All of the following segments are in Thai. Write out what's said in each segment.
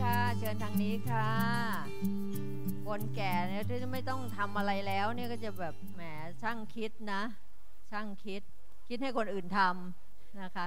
ค่ะเชิญทางนี้ค่ะคนแก่เนี่ยที่ไม่ต้องทำอะไรแล้วเนี่ยก็จะแบบแหมช่างคิดนะช่างคิดให้คนอื่นทำนะคะ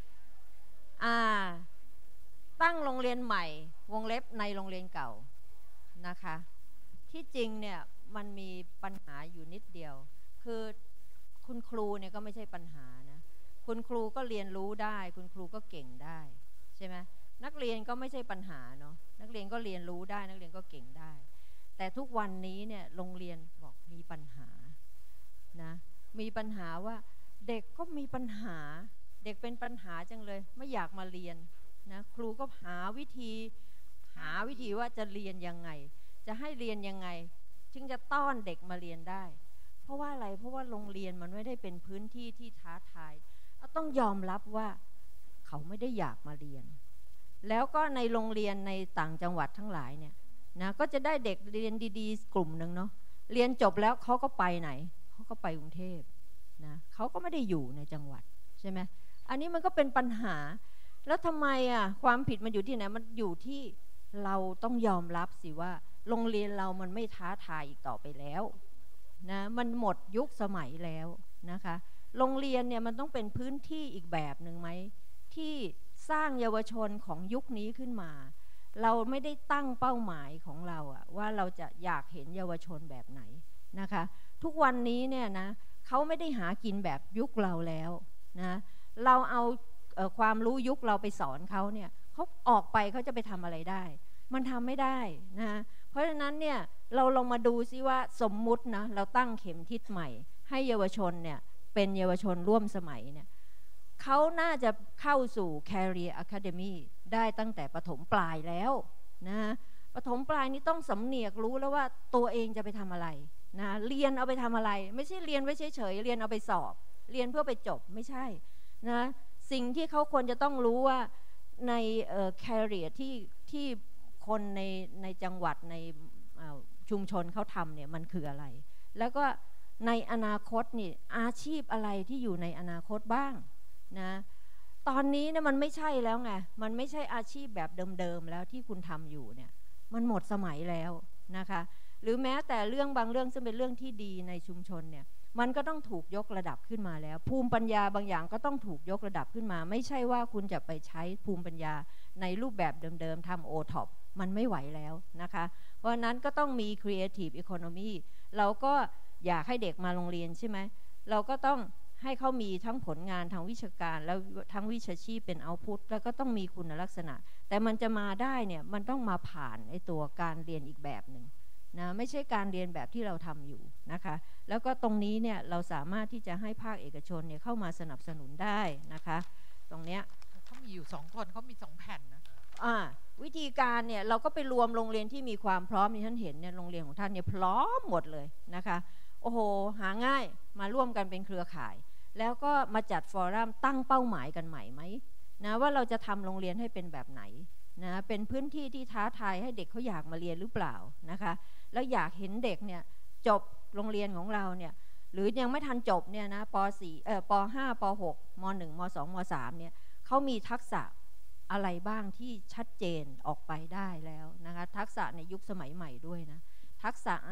ตั้งโรงเรียนใหม่วงเล็บในโรงเรียนเก่านะคะที่จริงเนี่ยมันมีปัญหาอยู่นิดเดียวคือคุณครูเนี่ยก็ไม่ใช่ปัญหานะคุณครูก็เรียนรู้ได้คุณครูก็เก่งได้ใช่ไหมนักเรียนก็ไม่ใช่ปัญหาเนาะนักเรียนก็เรียนรู้ได้นักเรียนก็เก่งได้แต่ทุกวันนี้เนี่ยโรงเรียนบอกมีปัญหานะมีปัญหาว่าเด็กก็มีปัญหาเด็กเป็นปัญหาจังเลยไม่อยากมาเรียนนะครูก็หาวิธีว่าจะเรียนยังไงจะให้เรียนยังไงจึงจะต้อนเด็กมาเรียนได้เพราะว่าอะไรเพราะว่าโรงเรียนมันไม่ได้เป็นพื้นที่ที่ท้าทายต้องยอมรับว่าเขาไม่ได้อยากมาเรียนแล้วก็ในโรงเรียนในต่างจังหวัดทั้งหลายเนี่ยนะก็จะได้เด็กเรียนดีๆกลุ่มหนึ่งเนาะเรียนจบแล้วเขาก็ไปไหนเขาก็ไปกรุงเทพนะเขาก็ไม่ได้อยู่ในจังหวัดใช่ไหมอันนี้มันก็เป็นปัญหาแล้วทำไมความผิดมันอยู่ที่ไหนมันอยู่ที่เราต้องยอมรับสิว่าโรงเรียนเรามันไม่ท้าทายอีกต่อไปแล้วนะมันหมดยุคสมัยแล้วนะคะโรงเรียนเนี่ยมันต้องเป็นพื้นที่อีกแบบหนึ่งไหมที่สร้างเยาวชนของยุคนี้ขึ้นมาเราไม่ได้ตั้งเป้าหมายของเราว่าเราจะอยากเห็นเยาวชนแบบไหนนะคะทุกวันนี้เนี่ยนะเขาไม่ได้หากินแบบยุคเราแล้วนะเราเอาความรู้ยุคเราไปสอนเขาเนี่ยเขาออกไปเขาจะไปทำอะไรได้มันทำไม่ได้นะเพราะฉะนั้นเนี่ยเราลองมาดูซิว่าสมมุตินะเราตั้งเข็มทิศใหม่ให้เยาวชนเนี่ยเป็นเยาวชนร่วมสมัยเนี่ยเขาน่าจะเข้าสู่ Career Academy ได้ตั้งแต่ประถมปลายแล้วนะประถมปลายนี้ต้องสำเนียกรู้แล้วว่าตัวเองจะไปทำอะไรนะเรียนเอาไปทำอะไรไม่ใช่เรียนไว้เฉยๆเรียนเอาไปสอบเรียนเพื่อไปจบไม่ใช่นะสิ่งที่เขาควรจะต้องรู้ว่าในcareer ที่คนในจังหวัดในชุมชนเขาทำเนี่ยมันคืออะไรแล้วก็ในอนาคตนี่อาชีพอะไรที่อยู่ในอนาคตบ้างนะตอนนี้เนี่ยมันไม่ใช่แล้วไงมันไม่ใช่อาชีพแบบเดิมๆแล้วที่คุณทำอยู่เนี่ยมันหมดสมัยแล้วนะคะหรือแม้แต่เรื่องบางเรื่องซึ่งเป็นเรื่องที่ดีในชุมชนเนี่ยมันก็ต้องถูกยกระดับขึ้นมาแล้วภูมิปัญญาบางอย่างก็ต้องถูกยกระดับขึ้นมาไม่ใช่ว่าคุณจะไปใช้ภูมิปัญญาในรูปแบบเดิมๆทำ OTOP มันไม่ไหวแล้วนะคะเพราะนั้นก็ต้องมี Creative Economy เราก็อยากให้เด็กมาโรงเรียนใช่ไหมเราก็ต้องให้เขามีทั้งผลงานทางวิชาการแล้วทั้งวิชาชีพเป็นเอาต์พุตแล้วก็ต้องมีคุณลักษณะแต่มันจะมาได้เนี่ยมันต้องมาผ่านไอ้ตัวการเรียนอีกแบบหนึ่งนะไม่ใช่การเรียนแบบที่เราทำอยู่นะคะแล้วก็ตรงนี้เนี่ยเราสามารถที่จะให้ภาคเอกชนเนี่ยเข้ามาสนับสนุนได้นะคะตรงเนี้ยเขามีอยู่2คนเขามี2แผ่นนะวิธีการเนี่ยเราก็ไปรวมโรงเรียนที่มีความพร้อมที่ท่านเห็นเนี่ยโรงเรียนของท่านเนี่ยพร้อมหมดเลยนะคะโอ้โหหาง่ายมาร่วมกันเป็นเครือข่ายแล้วก็มาจัดฟอรัมตั้งเป้าหมายกันใหม่ไหมนะว่าเราจะทำโรงเรียนให้เป็นแบบไหนนะเป็นพื้นที่ที่ท้าทายให้เด็กเขาอยากมาเรียนหรือเปล่านะคะแล้วอยากเห็นเด็กเนี่ยจบโรงเรียนของเราเนี่ยหรือยังไม่ทันจบเนี่ยนะป.4 ป.5 ป.6 ม.1 ม.2 ม.3 เนี่ยเขามีทักษะอะไรบ้างที่ชัดเจนออกไปได้แล้วนะคะทักษะในยุคสมัยใหม่ด้วยนะทักษะ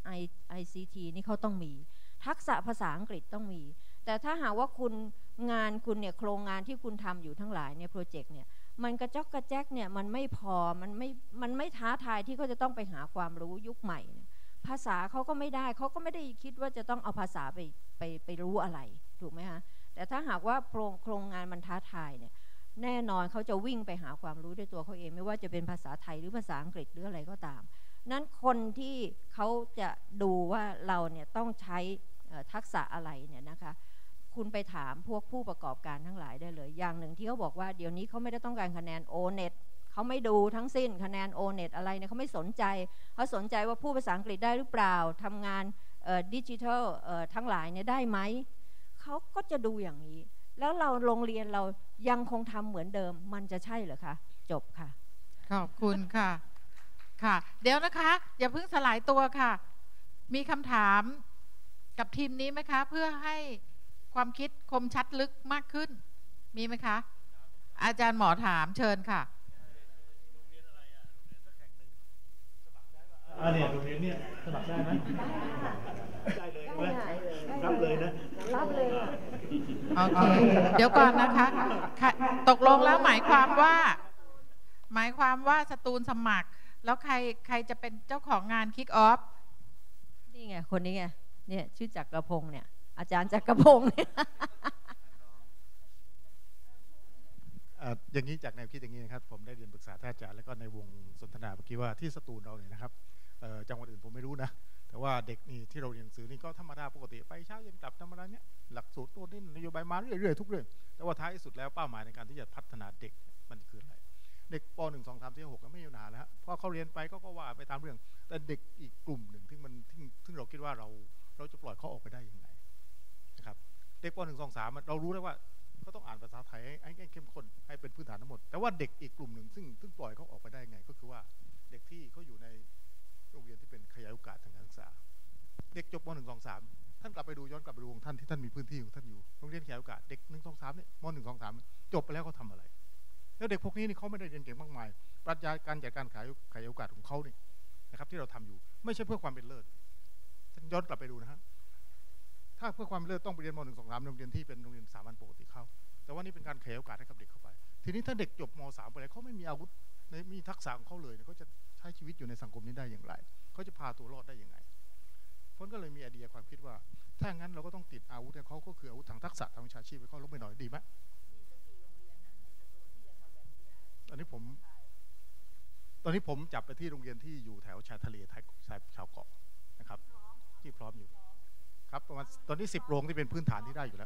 ICT นี่เขาต้องมีทักษะภาษาอังกฤษต้องมีแต่ถ้าหากว่างานคุณเนี่ยโครงงานที่คุณทำอยู่ทั้งหลายเนี่ยโปรเจกต์เนี่ยมันกระจอกกระแจกเนี่ยมันไม่พอมันไม่ท้าทายที่เขาจะต้องไปหาความรู้ยุคใหม่เนี่ยภาษาเขาก็ไม่ได้เขาก็ไม่ได้คิดว่าจะต้องเอาภาษาไปรู้อะไรถูกไหมคะแต่ถ้าหากว่าโครงงานมันท้าทายเนี่ยแน่นอนเขาจะวิ่งไปหาความรู้ด้วยตัวเขาเองไม่ว่าจะเป็นภาษาไทยหรือภาษาอังกฤษหรืออะไรก็ตามนั้นคนที่เขาจะดูว่าเราเนี่ยต้องใช้ทักษะอะไรเนี่ยนะคะคุณไปถามพวกผู้ประกอบการทั้งหลายได้เลยอย่างหนึ่งที่เขาบอกว่าเดี๋ยวนี้เขาไม่ได้ต้องการคะแนน O-NET เขาไม่ดูทั้งสิ้นคะแนน O-NET อะไรเนี่ยเขาไม่สนใจเขาสนใจว่าพูดภาษาอังกฤษได้หรือเปล่าทำงานดิจิทัลทั้งหลายเนี่ยได้ไหมเขาก็จะดูอย่างนี้แล้วเราโรงเรียนเรายังคงทำเหมือนเดิมมันจะใช่เหรอคะจบค่ะขอบคุณค่ะค่ะเดี๋ยวนะคะอย่าเพิ่งสลายตัวค่ะมีคำถามกับทีมนี้ไหมคะเพื่อให้ความคิดคมชัดลึกมากขึ้นมีไหมคะอาจารย์หมอถามเชิญค่ะเนี่ยโรงเรียนเนี่ยสมัครได้ไหมได้เลยไหมรับเลยนะรับเลยโอเคเดี๋ยวก่อนนะคะตกลงแล้วหมายความว่าสตูลสมัครแล้วใครจะเป็นเจ้าของงานคิกออฟนี่ไงคนนี้ไงเนี่ยชื่อจักรพงษ์เนี่ยอาจารย์จักรพงษ์เนี่ยอย่างนี้จากแนวคิดอย่างนี้นะครับผมได้เรียนปรึกษาท่านอาจารย์แล้วก็ในวงสนทนาเมื่อกี้ว่าที่สตูลเราเนี่ยนะครับจังหวัดอื่นผมไม่รู้นะแต่ว่าเด็กนี่ที่เราเรียนหนังสือนี่ก็ธรรมดาปกติไปเช้าเย็นกลับธรรมดาเนี่ยหลักสูตรตัวนี้นโยบายมาเรื่อยๆทุกเรื่องแต่ว่าท้ายสุดแล้วเป้าหมายในการที่จะพัฒนาเด็กมันคืออะไรเด็กป .1 2 3 4 6ก็ไม่มีปัญหาแล้วพอเขาเรียนไปก็ว่าไปตามเรื่องแต่เด็กอีกกลุ่มหนึ่งซึ่งเราคิดว่าเราจะปล่อยเขาออกไปได้ยังไงนะครับเด็กป .1 2 3เรารู้แล้วว่าก็ต้องอ่านภาษาไทยให้เข้มข้นให้เป็นพื้นฐานทั้งหมดแต่ว่าเด็กอีกกลุ่มหนึ่งซึ่งปล่อยเขาออกไปได้ยังไงก็คือว่าเด็กที่เขาอยู่ในโรงเรียนที่เป็นขยายโอกาสทางการศึกษาเด็กจบม.1 2 3ท่านกลับไปดูย้อนกลับไปดูของท่านที่ท่านมีพื้นที่ของท่านอยู่โรงเรียนขยายโอกาสเด็ก1 2 3เนี่ยม.1 2 3จบไปแล้วเขาทำอะไรแล้วเด็กพวกนี้นี่เขาไม่ได้เรียนเก่งมากมายปรัชญาการจัดการขยายโอกาสของเขานี่นะครับที่เราทำอยู่ไม่ใช่เพื่อความเป็นเลิศท่านย้อนกลับไปดูนะฮะถ้าเพื่อความเป็นเลิศต้องไปเรียนม.1 2 3โรงเรียนที่เป็นโรงเรียนสามัญปกติเขาแต่ว่านี่เป็นการขยายโอกาสให้กับเด็กเข้าไปทีนี้ถ้าเด็กจบม.3ไปแล้วเขาไม่มีอาวุธมีทักษะของเขาเลยเขาจะใช้ชีวิตอยู่ในสังคมนี้ได้อย่างไรเขาจะพาตัวรอดได้ยังไงฝนก็เลยมีไอเดียความคิดว่าถ้างั้นเราก็ต้องติดอาวุธให้เขาก็คืออาวุธทางทักษะทางวิชาชีพให้เขาลบไปหน่อยดีไหมตอนนี้ผมจับไปที่โรงเรียนที่อยู่แถวชายทะเลชาวเกาะนะครับที่พร้อมอยู่ครับประมาณตอนนี้10 โรงที่เป็นพื้นฐานที่ได้อยู่แล้ว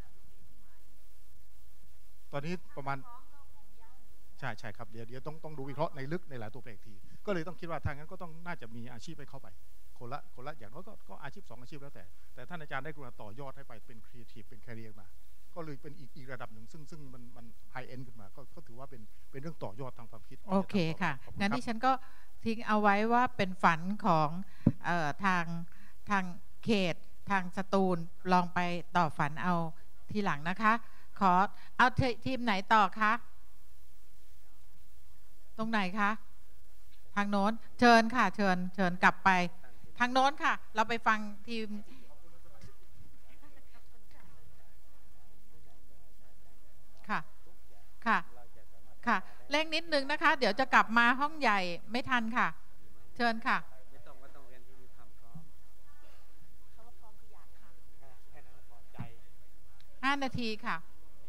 ตอนนี้ประมาณใช่ครับเดี๋ยวต้องดูวิเคราะห์ในลึกในหลายตัวแปรอีกทีก็เลยต้องคิดว่าทางนั้นก็ต้องน่าจะมีอาชีพให้เข้าไปคนละอย่างน้อยก็อาชีพ2 อาชีพแล้วแต่ท่านอาจารย์ได้กรุณาต่อยอดให้ไปเป็นครีเอทีฟเป็นแคริเอร์มาก็เลยเป็นอีกระดับหนึ่งซึ่งมันไฮเอ็นด์ขึ้นมาก็ถือว่าเป็นเรื่องต่อยอดทางความคิดโอเคค่ะงั้นที่ฉันก็ทิ้งเอาไว้ว่าเป็นฝันของทางเขตทางสตูลลองไปต่อฝันเอาทีหลังนะคะขอเอาทีมไหนต่อคะตรงไหนคะทางโน้นเชิญค่ะเชิญกลับไปทางโน้นค่ะเราไปฟังทีมค่ะเร่งนิดนึงนะคะเดี๋ยวจะกลับมาห้องใหญ่ไม่ทันค่ะเชิญค่ะไม่ต้องเรียนที่มีความพร้อมเขาพร้อมคืออยากค่ะแค่นั้นพอใจ 5 นาทีค่ะ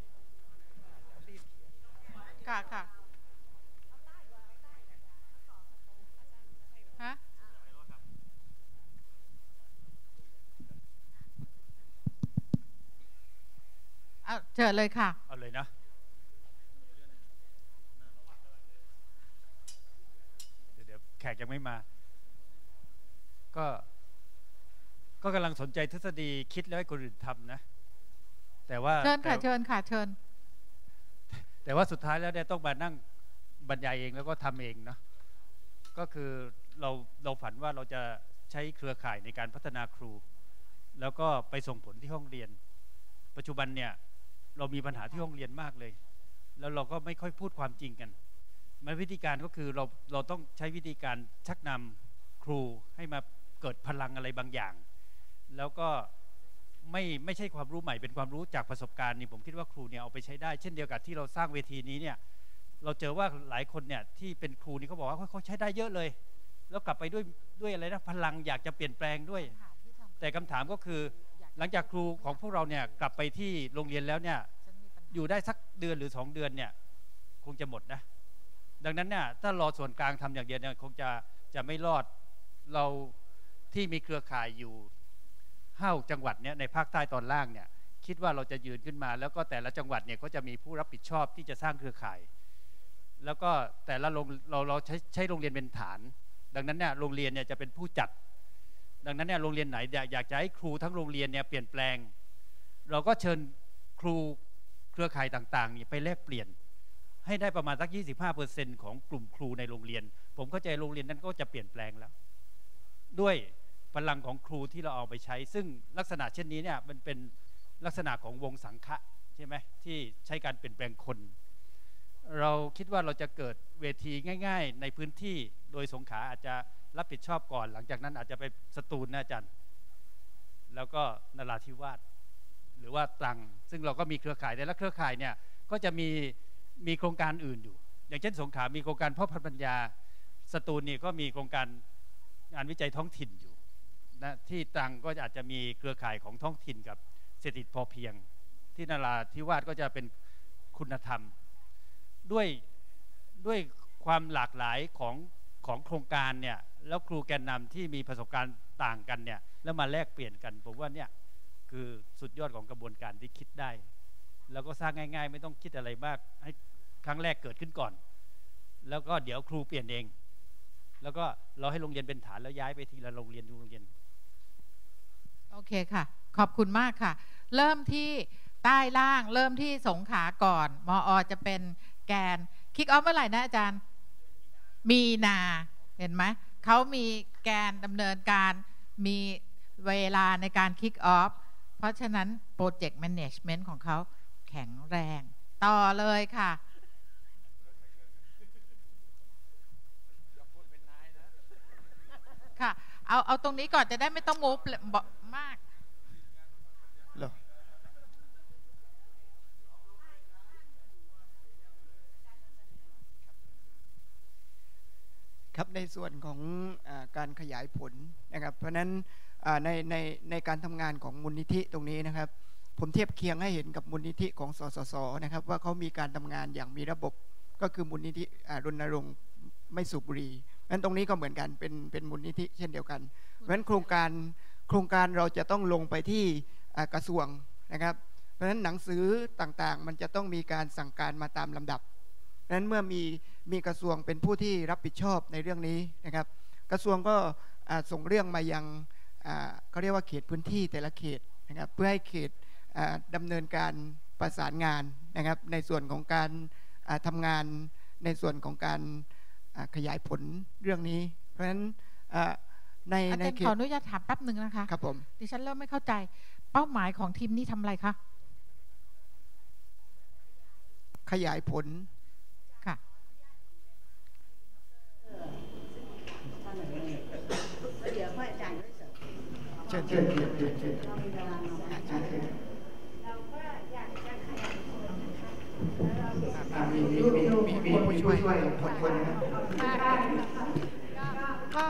ค่ะฮะเชิญเลยค่ะเอาเลยนะเดี๋ยวแขกยังไม่มาก็กำลังสนใจทฤษฎีคิดแล้วให้คนอื่นทำนะแต่ว่าเชิญค่ะแต่ว่าสุดท้ายแล้วเนี่ยต้องมานั่งบรรยายเองแล้วก็ทำเองเนาะก็คือเราฝันว่าเราจะใช้เครือข่ายในการพัฒนาครูแล้วก็ไปส่งผลที่ห้องเรียนปัจจุบันเนี่ยเรามีปัญหาที่ห้องเรียนมากเลยแล้วเราก็ไม่ค่อยพูดความจริงกันมันวิธีการก็คือเราต้องใช้วิธีการชักนำครูให้มาเกิดพลังอะไรบางอย่างแล้วก็ไม่ใช่ความรู้ใหม่เป็นความรู้จากประสบการณ์นี่ผมคิดว่าครูเนี่ยเอาไปใช้ได้เช่นเดียวกับที่เราสร้างเวทีนี้เนี่ยเราเจอว่าหลายคนเนี่ยที่เป็นครูนี่เขาบอกว่าเขาใช้ได้เยอะเลยแล้วกลับไปด้วยอะไรนะพลังอยากจะเปลี่ยนแปลงด้วยแต่คำถามก็คือหลังจากครูของพวกเราเนี่ยกลับไปที่โรงเรียนแล้วเนี่ยอยู่ได้สักเดือนหรือ2 เดือนเนี่ยคงจะหมดนะดังนั้นเนี่ยถ้ารอส่วนกลางทำอย่างเดียวเนี่ยคงจะไม่รอดเราที่มีเครือข่ายอยู่5 จังหวัดเนี่ยในภาคใต้ตอนล่างเนี่ยคิดว่าเราจะยืนขึ้นมาแล้วก็แต่ละจังหวัดเนี่ยก็จะมีผู้รับผิดชอบที่จะสร้างเครือข่ายแล้วก็แต่ละเราใช้โรงเรียนเป็นฐานดังนั้นเนี่ยโรงเรียนเนี่ยจะเป็นผู้จัดดังนั้นเนี่ยโรงเรียนไหนอยากจะให้ครูทั้งโรงเรียนเนี่ยเปลี่ยนแปลงเราก็เชิญครูเครือข่ายต่างๆนี่ไปแลกเปลี่ยนให้ได้ประมาณสัก 25% ของกลุ่มครูในโรงเรียนผมเข้าใจโรงเรียนนั้นก็จะเปลี่ยนแปลงแล้วด้วยพลังของครูที่เราเอาไปใช้ซึ่งลักษณะเช่นนี้เนี่ยมันเป็นลักษณะของวงสังฆะใช่ไหมที่ใช้การเปลี่ยนแปลงคนเราคิดว่าเราจะเกิดเวทีง่ายๆในพื้นที่โดยสงขลาอาจจะรับผิดชอบก่อนหลังจากนั้นอาจจะไปสตูลนะอาจารย์แล้วก็นราธิวาสหรือว่าตรังซึ่งเราก็มีเครือข่ายแต่ละเครือข่ายเนี่ยก็จะมีโครงการอื่นอยู่อย่างเช่นสงขลามีโครงการพ่อพันธุ์ปัญญาสตูลนี่ก็มีโครงการงานวิจัยท้องถิ่นอยู่นะที่ตรังก็อาจจะมีเครือข่ายของท้องถิ่นกับเศรษฐกิจพอเพียงที่นราธิวาสก็จะเป็นคุณธรรมด้วยความหลากหลายของโครงการเนี่ยแล้วครูแกนนำที่มีประสบการณ์ต่างกันเนี่ยแล้วมาแลกเปลี่ยนกันผมว่าเนี่ยคือสุดยอดของกระบวนการที่คิดได้แล้วก็สร้างง่ายๆไม่ต้องคิดอะไรมากให้ครั้งแรกเกิดขึ้นก่อนแล้วก็เดี๋ยวครูเปลี่ยนเองแล้วก็เราให้โรงเรียนเป็นฐานแล้วย้ายไปทีละโรงเรียนโอเคค่ะขอบคุณมากค่ะเริ่มที่ใต้ล่างเริ่มที่สงขลาก่อนมอ.จะเป็นแกนคิกออฟเมื่อไหร่นะอาจารย์มีนาเห็นไหมเขามีแกนดำเนินการมีเวลาในการคิกออฟเพราะฉะนั้นโปรเจกต์แมネจเมนต์ของเขาแข็งแรงต่อเลยค่ะค่ะเอาตรงนี้ก่อนจะได้ไม่ต้องมูฟมากครับในส่วนของการขยายผลนะครับเพราะนั้นในการทำงานของมูลนิธิตรงนี้นะครับผมเทียบเคียงให้เห็นกับมูลนิธิของสสสนะครับว่าเขามีการทำงานอย่างมีระบบก็คือมูลนิธิรณรงค์ไม่สูบบุหรี่นั้นตรงนี้ก็เหมือนกันเป็นมูลนิธิเช่นเดียวกันเพราะฉะนั้นโครงการเราจะต้องลงไปที่กระทรวงนะครับเพราะฉะนั้นหนังสือต่างๆมันจะต้องมีการสั่งการมาตามลำดับนั้นเมื่อมีกระทรวงเป็นผู้ที่รับผิดชอบในเรื่องนี้นะครับกระทรวงก็ส่งเรื่องมายังเขาเรียกว่าเขตพื้นที่แต่ละเขตนะครับเพื่อให้เขตดำเนินการประสานงานนะครับในส่วนของการทำงานในส่วนของการขยายผลเรื่องนี้เพราะฉะนั้นในเขตขออนุญาตถามแป๊บหนึ่งนะคะครับผมดิฉันเริ่มไม่เข้าใจเป้าหมายของทีมนี้ทำอะไรคะขยายผลค่ะเชิญมีผู้ช่วยคนนะครับก็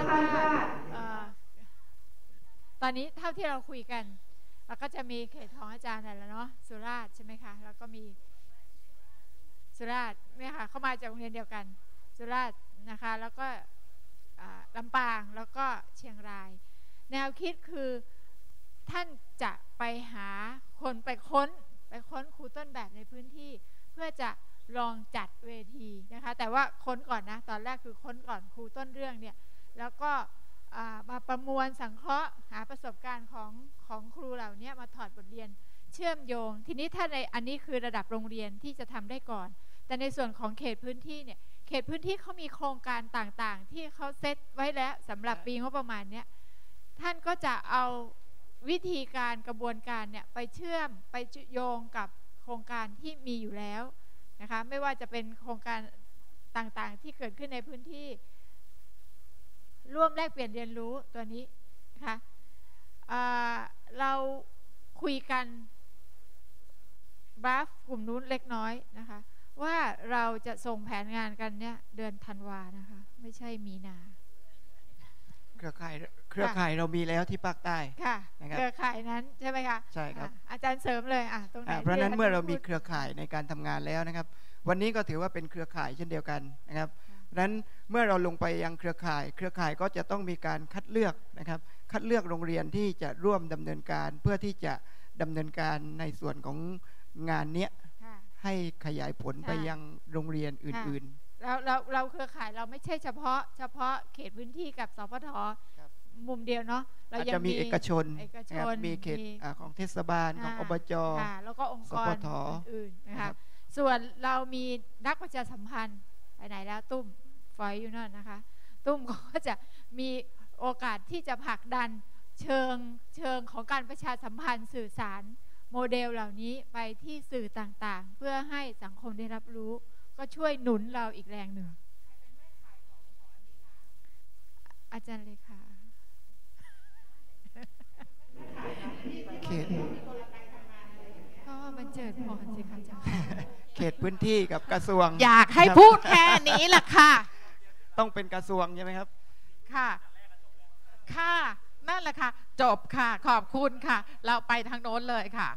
ตอนนี้เท่าที่เราคุยกันเราก็จะมีเขตของอาจารย์นั่นแหละเนาะสุราษฎร์ใช่ไหมคะแล้วก็มีสุราษฎร์เนี่ยค่ะเข้ามาจากโรงเรียนเดียวกันสุราษฎร์นะคะแล้วก็ลำปางแล้วก็เชียงรายแนวคิดคือท่านจะไปหาคนไปค้นครูต้นแบบในพื้นที่เพื่อจะลองจัดเวทีนะคะแต่ว่าค้นก่อนนะตอนแรกคือค้นก่อนครูต้นเรื่องเนี่ยแล้วก็มาประมวลสังเคราะห์หาประสบการณ์ของครูเหล่านี้มาถอดบทเรียนเชื่อมโยงทีนี้ถ้าในอันนี้คือระดับโรงเรียนที่จะทำได้ก่อนแต่ในส่วนของเขตพื้นที่เนี่ยเขตพื้นที่เขามีโครงการต่างๆที่เขาเซตไว้แล้วสำหรับปีงบประมาณเนี้ยท่านก็จะเอาวิธีการกระบวนการเนี่ยไปเชื่อมไปโยงกับโครงการที่มีอยู่แล้วนะคะไม่ว่าจะเป็นโครงการต่างๆที่เกิดขึ้นในพื้นที่ร่วมแลกเปลี่ยนเรียนรู้ตัวนี้นะคะเราคุยกันบราฟกลุ่มนู้นเล็กน้อยนะคะว่าเราจะส่งแผนงานกันเนี่ยเดือนธันวานะคะไม่ใช่มีนาเครือข่ายเรามีแล้วที่ภาคใต้ค่ะเครือข่ายนั้นใช่ไหมคะใช่ครับอาจารย์เสริมเลยตรงไหนเพราะนั้นเมื่อเรามีเครือข่ายในการทำงานแล้วนะครับวันนี้ก็ถือว่าเป็นเครือข่ายเช่นเดียวกันนะครับนั้นเมื่อเราลงไปยังเครือข่ายก็จะต้องมีการคัดเลือกนะครับคัดเลือกโรงเรียนที่จะร่วมดำเนินการเพื่อที่จะดำเนินการในส่วนของงานเนี้ยให้ขยายผลไปยังโรงเรียนอื่นๆเราเครือข่ายเราไม่ใช่เฉพาะเขตพื้นที่กับสพท.มุมเดียวเนาะเรายังมีเอกชนมีเขตของเทศบาลของอบจ. แล้วก็องค์กรอื่นๆนะคะส่วนเรามีนักประชาสัมพันธ์ไปไหนแล้วตุ้มฝอยอยู่นั่นนะคะตุ้มก็จะมีโอกาสที่จะผลักดันเชิงของการประชาสัมพันธ์สื่อสารโมเดลเหล่านี้ไปที่สื่อต่างๆเพื่อให้สังคมได้รับรู้ก็ช่วยหนุนเราอีกแรงหนึ่งอาจารย์เลขาเขตก็บรรเจิดพรสิคะอาจารย์เขตพื้นที่กับกระทรวงอยากให้พูดแค่นี้แหละค่ะต้องเป็นกระทรวงใช่ไหมครับค่ะค่ะนั่นแหละค่ะจบค่ะขอบคุณค่ะเราไปทางโน้นเลยค่ะ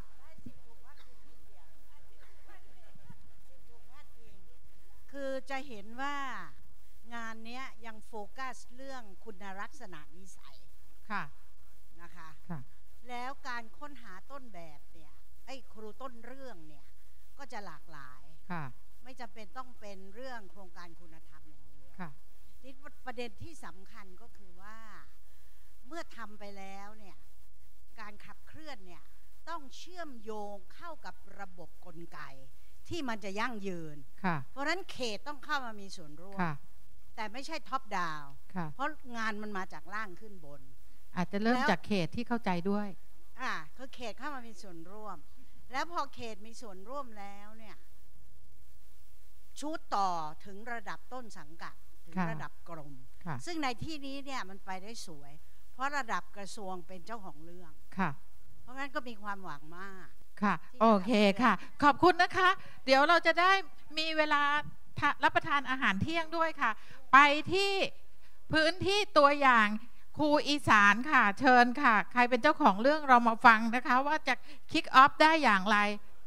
คือจะเห็นว่างานนี้ยังโฟกัสเรื่องคุณลักษณะนิสัยค่ะนะคะแล้วการค้นหาต้นแบบเนี่ยครูต้นเรื่องเนี่ยก็จะหลากหลายไม่จำเป็นต้องเป็นเรื่องโครงการคุณธรรมอย่างเดียวนี่ประเด็นที่สำคัญก็คือว่าเมื่อทำไปแล้วเนี่ยการขับเคลื่อนเนี่ยต้องเชื่อมโยงเข้ากับระบบกลไกที่มันจะยั่งยืนเพราะฉะนั้นเขตต้องเข้ามามีส่วนร่วมแต่ไม่ใช่ท็อปดาวน์เพราะงานมันมาจากล่างขึ้นบนอาจจะเริ่มจากเขตที่เข้าใจด้วยคือเขตเข้ามามีส่วนร่วมแล้วพอเขตมีส่วนร่วมแล้วเนี่ยชูดต่อถึงระดับต้นสังกัดถึงระดับกรมซึ่งในที่นี้เนี่ยมันไปได้สวยเพราะระดับกระทรวงเป็นเจ้าของเรื่องเพราะงั้นก็มีความหวังมากค่ะโอเคค่ะขอบคุณนะคะเดี๋ยวเราจะได้มีเวลารับประทานอาหารเที่ยงด้วยค่ะไปที่พื้นที่ตัวอย่างครูอีสานค่ะเชิญค่ะใครเป็นเจ้าของเรื่องเรามาฟังนะคะว่าจะคิกออฟได้อย่างไร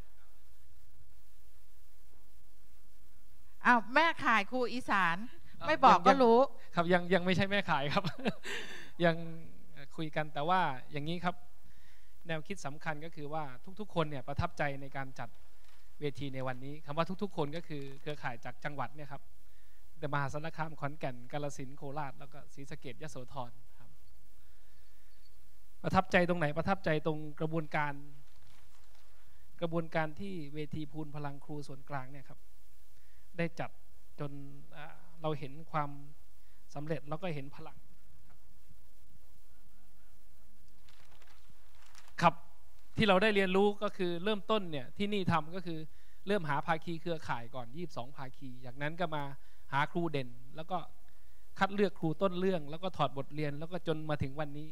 อ้าวแม่ขายครูอีสานไม่บอกก็รู้ครับยังไม่ใช่แม่ขายครับ ยังคุยกันแต่ว่าอย่างนี้ครับแนวคิดสำคัญก็คือว่าทุกๆคนเนี่ยประทับใจในการจัดเวทีในวันนี้คำว่าทุกๆคนก็คือเครือข่ายจากจังหวัดเนี่ยครับแต่มหาสารคามขอนแก่นกาฬสินธุ์โคราชแล้วก็ศรีสะเกษยโสธรครับประทับใจตรงไหนประทับใจตรงกระบวนการที่เวทีพูนพลังครูส่วนกลางเนี่ยครับได้จัดจนเราเห็นความสำเร็จแล้วก็เห็นพลังครับที่เราได้เรียนรู้ก็คือเริ่มต้นเนี่ยที่นี่ทำก็คือเริ่มหาภาคีเครือข่ายก่อน22ภาคีจากนั้นก็มาหาครูเด่นแล้วก็คัดเลือกครูต้นเรื่องแล้วก็ถอดบทเรียนแล้วก็จนมาถึงวันนี้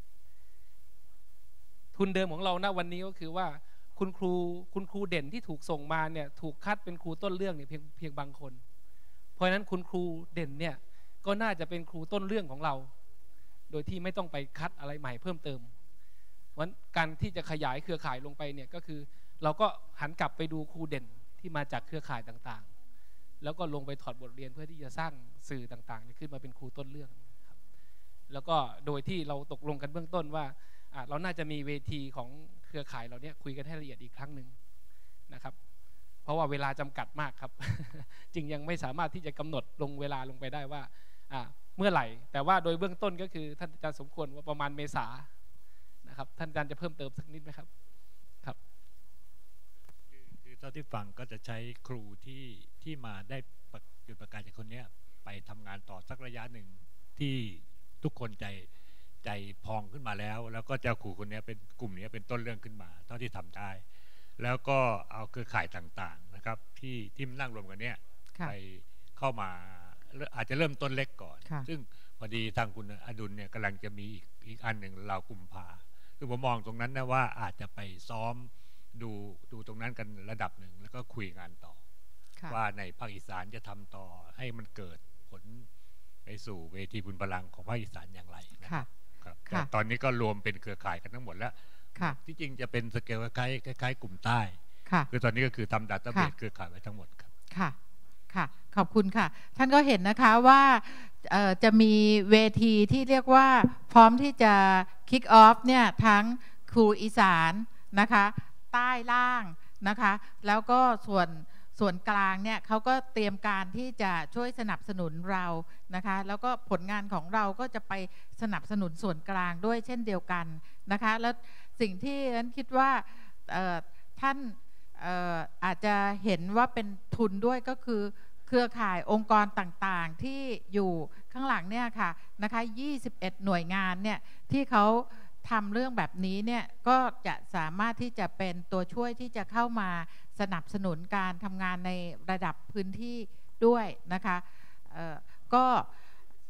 ทุนเดิมของเราณวันนี้ก็คือว่าคุณครูเด่นที่ถูกส่งมาเนี่ยถูกคัดเป็นครูต้นเรื่องเนี่ยเพียงบางคนเพราะฉะนั้นคุณครูเด่นเนี่ยก็น่าจะเป็นครูต้นเรื่องของเราโดยที่ไม่ต้องไปคัดอะไรใหม่เพิ่มเติมวันการที่จะขยายเครือข่ายลงไปเนี่ยก็คือเราก็หันกลับไปดูครูเด่นที่มาจากเครือข่ายต่างๆแล้วก็ลงไปถอดบทเรียนเพื่อที่จะสร้างสื่อต่างๆขึ้นมาเป็นครูต้นเรื่องครับแล้วก็โดยที่เราตกลงกันเบื้องต้นว่าเราน่าจะมีเวทีของเครือข่ายเราเนี่ยคุยกันให้ละเอียดอีกครั้งหนึ่งนะครับเพราะว่าเวลาจำกัดมากครับ จึงยังไม่สามารถที่จะกำหนดลงเวลาลงไปได้ว่าเมื่อไหร่แต่ว่าโดยเบื้องต้นก็คือท่านอาจารย์สมควรว่าประมาณเมษานะครับท่านอาจารย์จะเพิ่มเติมสักนิดไหมครับครับคือเท่าที่ฟังก็จะใช้ครูที่มาได้จุดประกายจากคนนี้ไปทำงานต่อสักระยะหนึ่งที่ทุกคนใจพองขึ้นมาแล้วก็เจ้าครูคนนี้เป็นกลุ่มนี้เป็นต้นเรื่องขึ้นมาเท่าที่ทำได้แล้วก็เอาเครือข่ายต่างๆนะครับที่นั่งรวมกันเนี้ยไปเข้ามาอาจจะเริ่มต้นเล็กก่อนซึ่งพอดีทางคุณอดุลเนี่ยกำลังจะมีอีกอันหนึ่งเรากุมภาคือผมมองตรงนั้นนะว่าอาจจะไปซ้อมดูตรงนั้นกันระดับหนึ่งแล้วก็คุยงานต่อว่าในภาคอีสานจะทำต่อให้มันเกิดผลไปสู่เวทีบุญพลังของภาคอีสานอย่างไรนะครับแต่ตอนนี้ก็รวมเป็นเครือข่ายกันทั้งหมดแล้วที่จริงจะเป็นสเกลคล้ายกลุ่มใต้คือตอนนี้ก็คือทำดัตต้าเบสเครือข่ายไว้ทั้งหมดครับค่ะขอบคุณค่ะท่านก็เห็นนะคะว่าจะมีเวทีที่เรียกว่าพร้อมที่จะคิกออฟเนี่ยทั้งครูอีสานนะคะใต้ล่างนะคะแล้วก็ส่วนกลางเนี่ยเขาก็เตรียมการที่จะช่วยสนับสนุนเรานะคะแล้วก็ผลงานของเราก็จะไปสนับสนุนส่วนกลางด้วยเช่นเดียวกันนะคะแล้วสิ่งที่ฉันคิดว่าท่านอาจจะเห็นว่าเป็นทุนด้วยก็คือเครือข่ายองค์กรต่างๆที่อยู่ข้างหลังเนี่ยค่ะนะคะ21หน่วยงานเนี่ยที่เขาทำเรื่องแบบนี้เนี่ยก็จะสามารถที่จะเป็นตัวช่วยที่จะเข้ามาสนับสนุนการทำงานในระดับพื้นที่ด้วยนะคะก็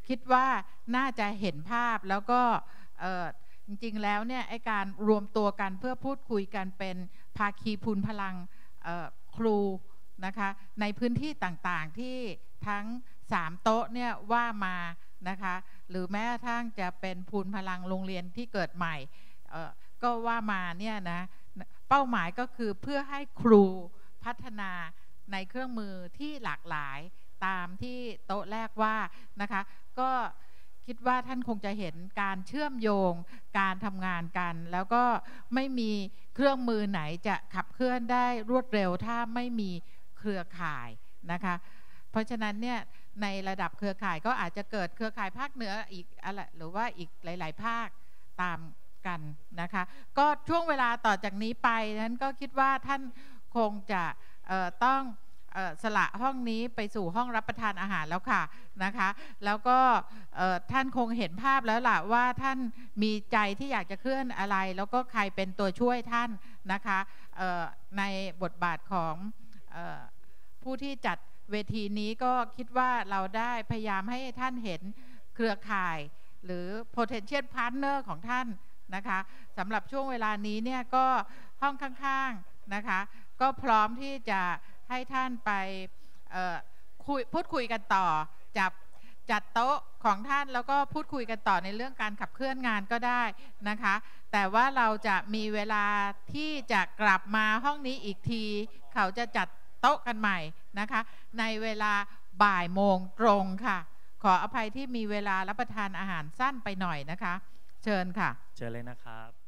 คิดว่าน่าจะเห็นภาพแล้วก็จริงๆแล้วเนี่ยไอ้การรวมตัวกันเพื่อพูดคุยกันเป็นภาคีพูนพลังครูนะคะในพื้นที่ต่างๆที่ทั้ง3โต๊ะเนี่ยว่ามานะคะหรือแม้กระทั่งจะเป็นพูนพลังโรงเรียนที่เกิดใหม่ก็ว่ามาเนี่ยนะเป้าหมายก็คือเพื่อให้ครูพัฒนาในเครื่องมือที่หลากหลายตามที่โต๊ะแรกว่านะคะก็คิดว่าท่านคงจะเห็นการเชื่อมโยงการทำงานกันแล้วก็ไม่มีเครื่องมือไหนจะขับเคลื่อนได้รวดเร็วถ้าไม่มีเครือข่ายนะคะเพราะฉะนั้นเนี่ยในระดับเครือข่ายก็อาจจะเกิดเครือข่ายภาคเหนืออีกอะไรหรือว่าอีกหลายๆภาคตามกันนะคะก็ช่วงเวลาต่อจากนี้ไปนั้นก็คิดว่าท่านคงจะต้องสละห้องนี้ไปสู่ห้องรับประทานอาหารแล้วค่ะนะคะแล้วก็ท่านคงเห็นภาพแล้วล่ะว่าท่านมีใจที่อยากจะเคลื่อนอะไรแล้วก็ใครเป็นตัวช่วยท่านนะคะในบทบาทของผู้ที่จัดเวทีนี้ก็คิดว่าเราได้พยายามให้ท่านเห็นเครือข่ายหรือ potential partner ของท่านนะคะสำหรับช่วงเวลานี้เนี่ยก็ห้องข้างๆนะคะก็พร้อมที่จะให้ท่านไปพูดคุยกันต่อจัดโต๊ะของท่านแล้วก็พูดคุยกันต่อในเรื่องการขับเคลื่อนงานก็ได้นะคะแต่ว่าเราจะมีเวลาที่จะกลับมาห้องนี้อีกทีเขาจะจัดโต๊ะกันใหม่นะคะในเวลาบ่ายโมงตรงค่ะขออภัยที่มีเวลารับประทานอาหารสั้นไปหน่อยนะคะเชิญค่ะเชิญเลยนะครับ